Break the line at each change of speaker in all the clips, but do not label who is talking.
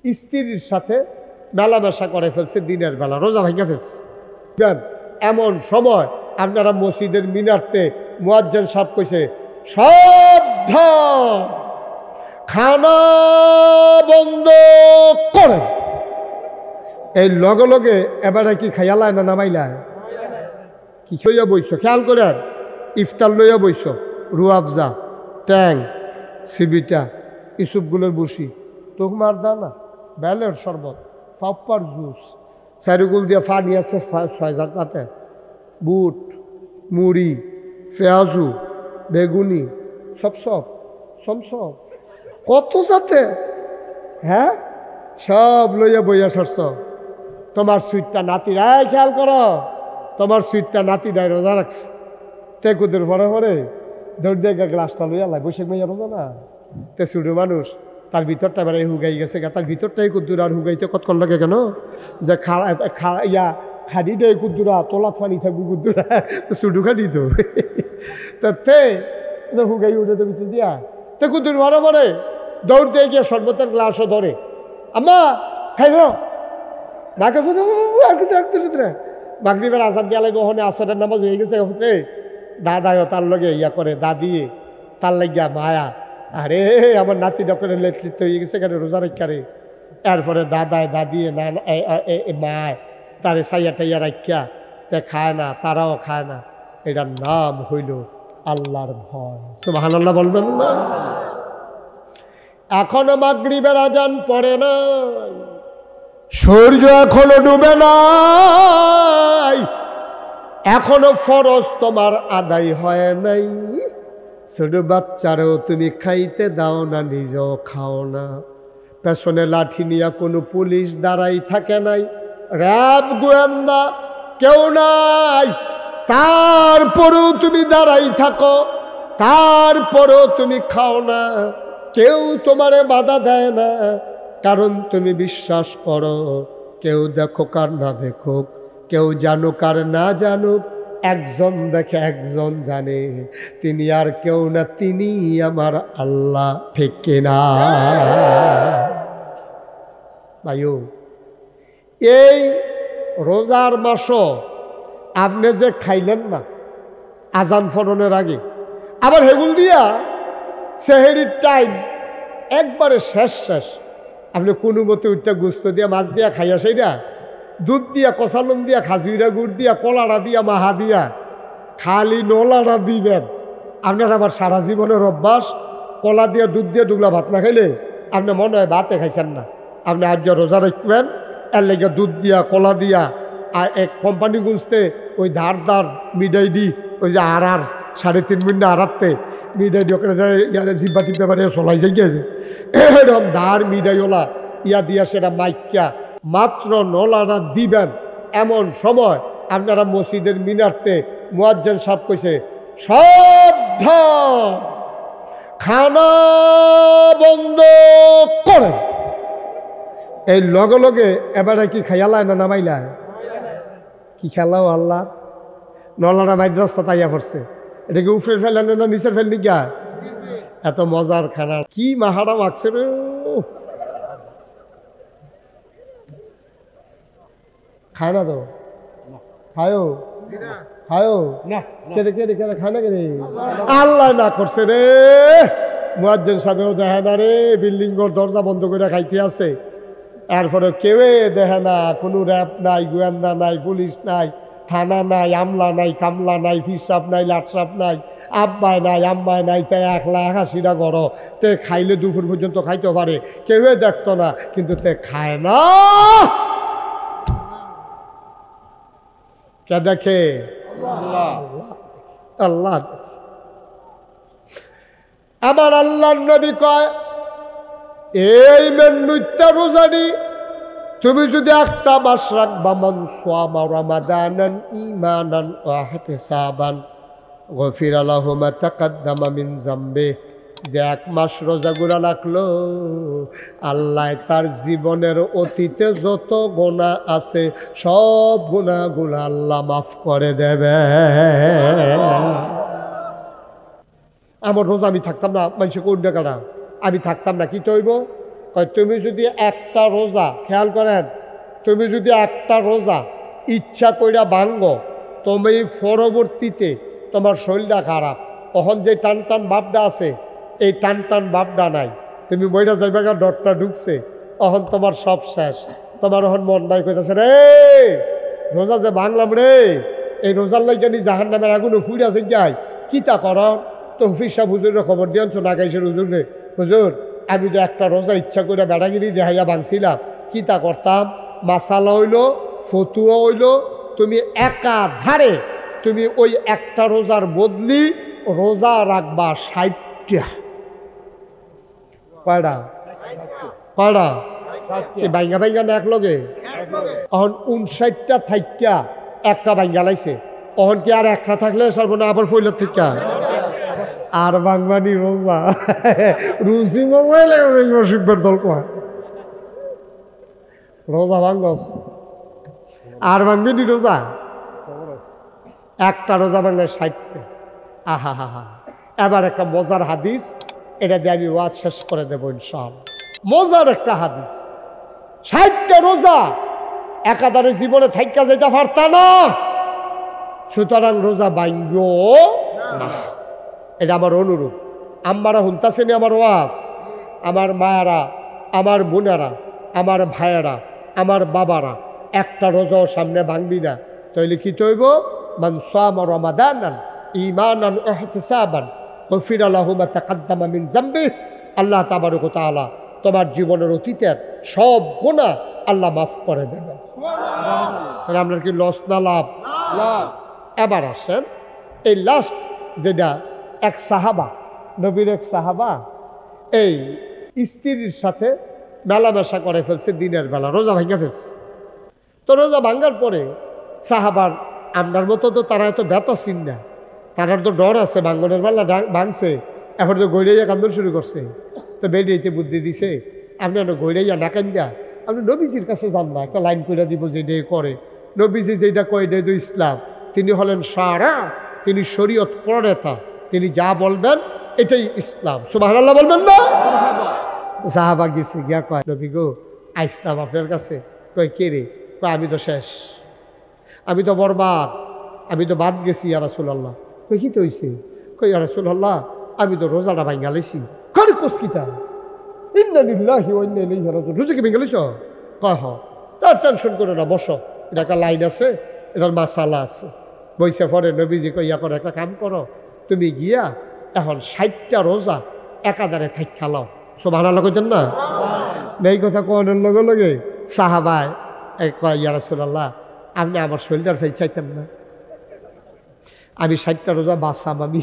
স্ত্রীর সাথে মেলামেশা করে ফেলছে, দিনের বেলা রোজা ভাঙা ফেলছে। এমন সময় আপনারা মসজিদের মিনারতে মুয়াজ্জিন সাহেব কইছে, সাবধান, খানা বন্ধ করে। এই লগে লগে এবারে কি খাইয়ালায় না নামাইলায়? কি লইয়া বইছ? খেয়াল করে ইফতার লইয়া বইছ, রুয়াবজা, ট্যাং, সিবিটা, ইসুপগুলোর বসি, তোকমার দানা, বেলের শরবত, পাপ্পার জুস, চারিগুল দিয়ে ফানি আছে ৬,০০০ টাতে, বুট, মুড়ি, পেঁয়াজু, বেগুনি, সব কত যাতে, হ্যাঁ, সব লইয়া বইয়া সরছ। তোমার সুইটটা নাতিরা, খেয়াল করো, তোমার সুইটটা নাতিরাই রোজা রাখছে। টেকুদের পরে পরে দৌড় দিয়ে গ্লাসটা লইয়া লাই, বৈশাখ মাইয়া রোজা না, তে ছোটো মানুষ, তার ভিতরটা এবারে হুগাই গেছে, তার ভিতরটাই কুদ্দুর আর হুগাইতে কতক্ষণ লাগে কেন, যে খাড়ি দেয় কুদ্দুরা, তোলা ফানি থাকবো কুদ্দুরা, ছোটো খাড়ি তো তে হুগাই উঠে তো ভিতর দিয়া, তে কুদ্দুর পরে পরে দৌড় দিয়ে গিয়ে শরবতের গ্লাসও ধরে, আম্মা খাইব মাকে মাগরিবের আজাদ দিয়া লাগে, ওখানে আসরের নামাজ হয়ে গেছে, দাদাও তার লগে ইয়া করে, দাদি তার লাগিয়া মায়া, আরে আমার নাতি ডক্টরের লেটলিত হয়ে গেছে কেন রোজা রাখারে। এরপরে দাদায় দাদিয়ে না মায় তারে সাইয়া টাইয়া রাখিয়া তে খায় না, তারাও খায় না। এটার নাম হইল আল্লাহর ভয়। সুবহানাল্লাহ বলবেন না? এখনো মাগরিবের আজান পড়ে নাই, সূর্য এখনো ডুবে নাই, এখনো ফরজ তোমার আদায় হয় নাই। ছোট বাচ্চারও তুমি খাইতে দাও না, নিজেও খাও না। পেছনে লাঠি নিয়ে কোনো পুলিশ দাঁড়াই থাকে নাই, র্যাব গোয়েন্দা কেউ নাই, তারপরেও তুমি দাঁড়াই থাকো, তারপরেও তুমি খাও না, কেউ তোমারে বাধা দেয় না, কারণ তুমি বিশ্বাস করো কেউ দেখুক আর না দেখুক, কেউ জানুক আর না জানুক, একজন দেখে একজন জানে, তিনি আর কেউ না, তিনি আমার আল্লাহ। ঠিক কিনা ভাইও? এই রোজার মাসও আপনি যে খাইলেন না আজান ফরনের আগে, আবার হেগুল দিয়া সেহেরির টাইম একবারে শেষ, আপনি কোনো মতে উঠটা গুস্ত দিয়া মাছ দিয়া খাইয়া, সেইটা দুধ দিয়া, কষালন দিয়া, খাজুইরা গুড় দিয়া, কলাড়া দিয়া, মাহা দিয়া, খালি নলাড়া দিবেন। আপনার আবার সারা জীবনের অভ্যাস, কলা দিয়া দুধ দিয়ে দুগলা ভাত না খাইলে আপনি মনে হয় ভাতে খাইছেন না। আপনি আজ রোজা রাখবেন, এর লেগে দুধ দিয়া, কলা দিয়া, আর এক কোম্পানি গুঁজতে ওই ধার মিডাই দি, ওই যে 3.5 মিনিট আড়াতে মিডাই দিয়ে ওখানে যায়, ইয়ারে জিব্বা টিপে বাড়িয়ে চলাই যাই গিয়েছে, এরকম ধার মিডাইওলা ইয়া দিয়া সেটা মাইকা মাত্র নলাটা দিবেন। এমন সময় আপনারা মসজিদের মিনারতে মুয়াজ্জিন সাহেব কইছে, সাবধান, খানা বন্ধ করে। এই লগে লগে এবারে কি খাইয়ালায় না নামাইলায়? কি খেলাও আল্লাহ, নলাটা মাদ্রাসা তাইয়া পড়ছে, এটা কি উপরের ফেলেন না নিচের ফেলনি গা? এত মজার খানা, কি মাহারা মাখছে রে। খায় না তো, খায়ও না, খায় না কে? আল্লাহ না করছে রে। মুয়াজ্জিন সাহেবেও দেখে না রে, বিল্ডিং দরজা বন্ধ করে খাইতে আছে, এরপরে কেউ দেখে না, কোনো র্যাব নাই, গোয়েন্দা নাই, পুলিশ নাই, থানা নাই, আমলা নাই, কামলা নাই, ফিসাব নাই, লাটসাপ নাই, আব্বাই নাই, আম্মাই নাই, তাই 1,80টা গড়, তে খাইলে দুপুর পর্যন্ত খাইতে পারে, কেউ দেখতো না, কিন্তু তে খায় না। কে দেখে? আল্লাহ। আবার আল্লাহর নবী কয়, এই মেন্নুইটা রোজারি তুমি যদি একটা মাস রাখবা, মান সামা রমাদানান ঈমানান ওয়া ইহতিসাবান গফিরা লাহু মা তাকাদ্দামা মিন যামবি, যে 1 মাস রোজাগুলা রাখলো, আল্লাহ তার জীবনের অতীতে যত গুনাহ আছে সব গুনাহগুলো আল্লাহ মাফ করে দেবে। আমার রোজা আমি থাকতাম না, মানুষকে উঠবে কারা, আমি থাকতাম না, কি তৈব তুমি যদি একটা রোজা, খেয়াল করেন, তুমি যদি একটা রোজা ইচ্ছা কইরা ভাঙ্গো, তুমি পরবর্তীতে তোমার শরীরটা খারাপ, তখন যে টান টান ভাবটা আছে এই টান টান ভাবটা নাই, তুমি বইটা যাইবা ডরটা ঢুকছে, তখন তোমার সব শেষ। তোমার এখন মন নাই কইতেছে রে রোজা যে ভাঙলাম রে, এই রোজার লাগে নি জাহান নামের আগুনে ফুইরা যাই কিতা কর। তো হুফিজ সাহেব হুজুরের খবর দিয়েছ না গাইছেন হুজুর রে, হুজুর আমি তো একটা রোজা ইচ্ছা করে বেড়াগিরি দেখাইয়া ভাঙছিলাম, কিতা করতাম, মাসালা হইল ফতুয়া হইল, তুমি একাধারে তুমি ওই একটা রোজার বদলি রোজা রাখবা 60টা। কয়টা কয়টা বাইঙ্গা বাইঙ্গা না এক লগে, এখন 59টা থাইকা একটা বাইঙ্গা লাইছে, তখন কি আর একটা থাকলে সর্বনা আবার ফইলত থেকে আর বাংবানি রোজা রুচি মজাইলের দল কয় রোজা ভাঙ্গস আর ভাঙবি রোজা, একটা রোজা ভাঙলে 60টা। আহা হা হা। এবার একটা মজার হাদিস, এটা দিয়ে আমি ওয়াজ শেষ করে দেবো ইনশাআল্লাহ। মজার একটা হাদিস, 60টা রোজা একাধারে জীবনে থাইকা যেতে পারতা না, সুতরাং রোজা ভাঙ্গো না। এটা আমার অনুরোধ। আম্মারা শুনতাছেনি আমার ওয়াজ, আমার মায়েরা, আমার বোনেরা, আমার ভাইয়েরা, আমার বাবারা, একটা রোজাও সামনে ভাঙবি না, তাইলে কি তৈব মান সামা রমাদানান ঈমানান ওয়া ইহতিসাবান গফিরা লাহু মা তাকাদ্দামা মিন যামবি। আল্লাহ তাবারক ওয়া তাআলা তোমার জীবনের অতীতের সব গুনাহ আল্লাহ মাফ করে দেবেন। তাহলে আপনার কি লস না লাভ? এবার আসেন এই লাস্ট যেটা, এক সাহাবা, নবীর এক সাহাবা এই স্ত্রীর সাথে মেলামেশা করে ফেলছে দিনের বেলা, রোজা ভাঙ্গা ফেলছে। তো রোজা ভাঙ্গার পরে সাহাবার আপনার মতো তো তারা এত ব্যথা চিন না, তারার তো ডর আছে, ভাঙ্গনের বেলা ভাঙছে, এখন তো গৈরাইয়া কান্দন শুরু করছে। তো বেরিয়েতে বুদ্ধি দিছে, আপনি গৈরাইয়া না কান্দা আপনি নবীজির কাছে যান না, একটা লাইন করে দিব যেটা করে। নবীজি যেটা কয় এটাই তো ইসলাম, তিনি হলেন সারা, তিনি শরীয়ত প্রণেতা, তিনি যা বলবেন এটাই ইসলাম। সুবহানাল্লাহ বলবেন না? সাহাবা গেছে, গিয়া কয় নবী গো আইসলাম আপনার কাছে। কয় কে রে? কয় আমি তো শেষ, আমি তো বরবাদ, আমি তো বাদ গেছি ইয়া রাসূলুল্লাহ। কই কি তো হইছে? কই ইয়া রাসূলুল্লাহ আমি তো রোজাটা ভাঙ্গা লাইছি। কই কোসকিতা ইন্না লিল্লাহি ওয়া ইন্না ইলাইহি রাজিউন, রোজা কি ভাঙ্গা লাইছো? কয় হ। তার টেনশন করে না, বসো, এটা একটা লাইন আছে, এটার মাসালা আছে। বইসা পরে নবীজি কই ইয়া করো, একটা কাম করো, তুমি গিয়া এখন 60টা রোজা একাধারে থাইকা লাও। সুবহানাল্লাহ কইতেন না? এই কথা কোনের লগে লগে সাহাবায় কয় ইয়া রাসূলুল্লাহ আপনি আমার শরীরটার ফাই চাইতেন না, আমি 60টা রোজা বাঁচাম, আমি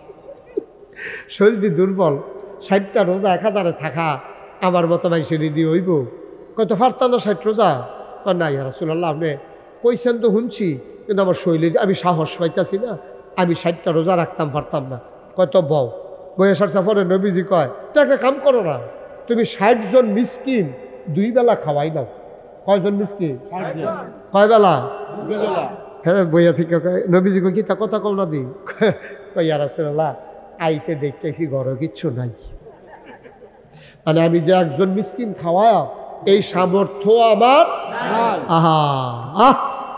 শরীর দুর্বল, 60টা রোজা একাধারে থাকা আমার মতো মানুষের দিয়ে হইব। কত ফারতাম না 60 রোজা? না ইয়া রাসূলুল্লাহ আপনি কইছেন তো শুনছি, কিন্তু আমার শৈলী আমি সাহস পাইতাছি না, আমি 60টা রোজা রাখতাম পারতাম না। কত বউ বইয়ে সারসা পরে নবীজি কয় তো একটা কাম করো না, তুমি 60 জন মিসকিন 2 বেলা খাওয়াই নাও। কয়জন মিসকিন? কয় বেলা? হ্যাঁ বইয়া থেকে নবীজি কই কি তা কথা কম না দি? কই ইয়া রাসূলুল্লাহ আইতে দেখতেছি ঘরে কিচ্ছু নাই, মানে আমি যে একজন মিসকিন খাওয়ায়া এই সামর্থ্য আমার। আহা আহ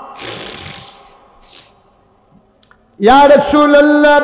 ইয়া রাসূলুল্লাহ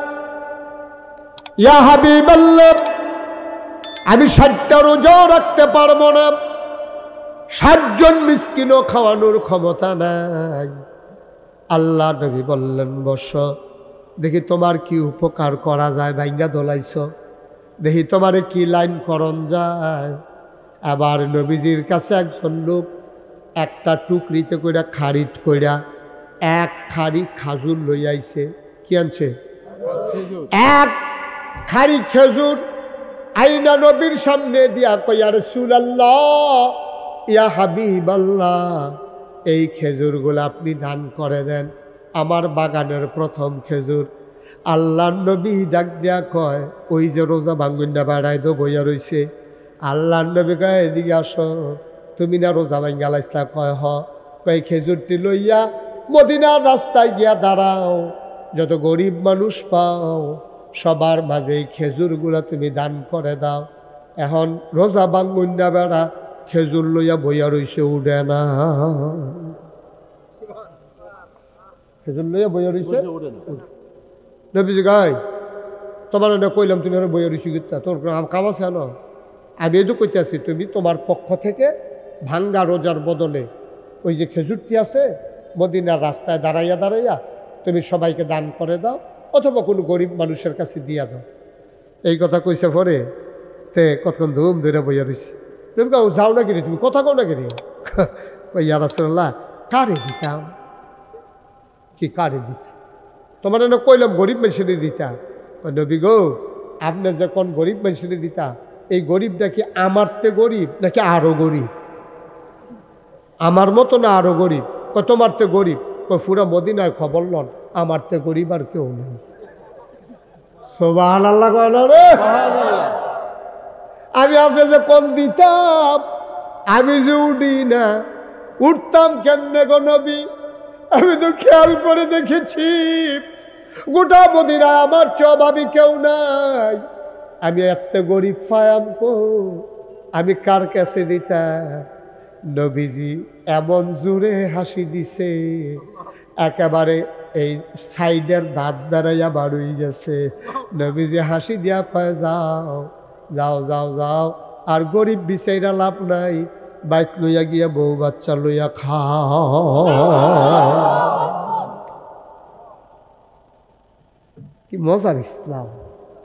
ইয়া হাবিবাল্লাহ আমি 60টা রোজা রাখতে পারবো না, 60 জন মিসকিনও খাওয়ানোর ক্ষমতা নাই। আল্লাহ নবী বললেন বসো, দেখি তোমার কি উপকার করা যায়, ভাইঙ্গা দোলাইছ, দেখি তোমারে কি লাইন করণ যায়। আবার নবীজির কাছে একজন লোক একটা টুকরিতে কইরা খারিট কইরা 1 খাড়ি খাজুর লই আইছে। কি আনছে? 1 খাড়ি খেজুর আইনা নবীর সামনে দিয়া কই ইয়া রাসূলুল্লাহ ইয়া হাবিবাল্লাহ এই খেজুরগুলো আপনি দান করে দেন, আমার বাগানের প্রথম খেজুর। আল্লাহর নবী ডাক দিয়া কয় ওই যে রোজা ভাঙ্গুন্ডা বাড়ায় দো বইয়া রইছে, আল্লাহর নবী কয় এদিকে আসো, তুমি না রোজা ভাঙ্গা লাইছলা? কয় হ। কয় খেজুরটি লইয়া মদিনার রাস্তায় গিয়া দাঁড়াও, যত গরিব মানুষ পাও সবার মাঝে এই খেজুরগুলো তুমি দান করে দাও। এখন রোজা বাঙ্গুন না বেড়া খেজুর লইয়া বইয়া রইছে উঠে না, খেজুর লইয়া বইয়া রইছে নবীজি গাই তোমার না কইলাম তুমি বইয়া রইছি গীতা তোর কাম আছে না, আমি এই তো কইতে আছি তুমি তোমার পক্ষ থেকে ভাঙ্গা রোজার বদলে ওই যে খেজুরটি আছে মদিনার রাস্তায় দাঁড়াইয়া দাঁড়াইয়া তুমি সবাইকে দান করে দাও অথবা কোনো গরিব মানুষের কাছে দিয়া দাও। এই কথা কইছে পরে তে কতক্ষণ ধুম ধরে বইয়া রইছে। তুমি কাউ যাও না কিরে, তুমি কথা কও না কিরে, ইয়া রাসূলুল্লাহ কারে দিতাম, কি কারে দিতাম, তোমার না কইলাম গরিব মানুষের দিতা। নবী গো আপনি যে কোন গরিব মানুষের দিতা, এই গরিবটা কি আমার তে গরিব নাকি আরো গরিব, আমার মতো না আরো গরিব, তোমার তে গরিব, পুরা মদিনায় খবর লন আমার তে গরিব আর কেউ নেই। সুবহানাল্লাহ কয় না রে, আমি আপনি যে কোন দিতাম, আমি যে উঠি না, উঠতাম কেমনে গো নবী, আমি তো খেয়াল করে দেখেছি গোটা মদিনায় আমার চবাবি কেউ নাই, আমি এত গরিব ফায়াম কো, আমি কার কাছে দিতাম। নবীজি এমন জোরে হাসি দিছে একেবারে এই সাইডের দাঁত বেড়াইয়া বাড়ুই গেছে। নবীজি হাসি দিয়া কয় যাও যাও যাও যাও, আর গরিব বিচাইরা লাভ নাই, বাইক লইয়া গিয়া বউ বাচ্চা লইয়া খাও। কি মজার ইসলাম।